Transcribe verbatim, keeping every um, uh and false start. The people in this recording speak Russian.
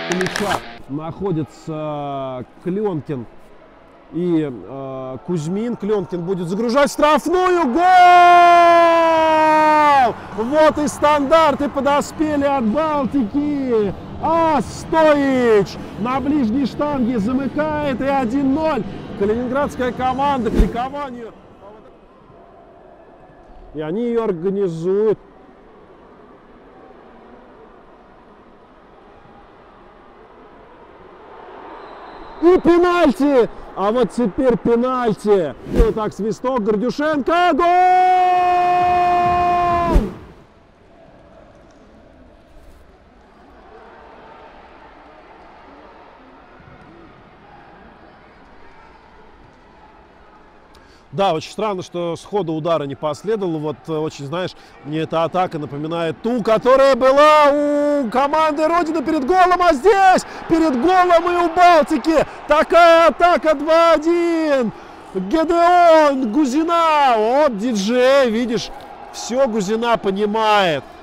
Мяча находится Кленкин и э, Кузьмин. Кленкин будет загружать штрафную. Гол! Вот и стандарты подоспели от Балтики. А Стоич на ближней штанге замыкает, и один ноль. Калининградская команда к ликованию. И они ее организуют. И пенальти! А вот теперь пенальти. И вот так свисток, Гордюшенко. Гол! Да, очень странно, что сходу удара не последовало. Вот очень, знаешь, мне эта атака напоминает ту, которая была у команды Родина перед голом, а здесь перед голом и у Балтики такая атака два один. Гедеон, Гузина, вот диджей, видишь, все Гузина понимает.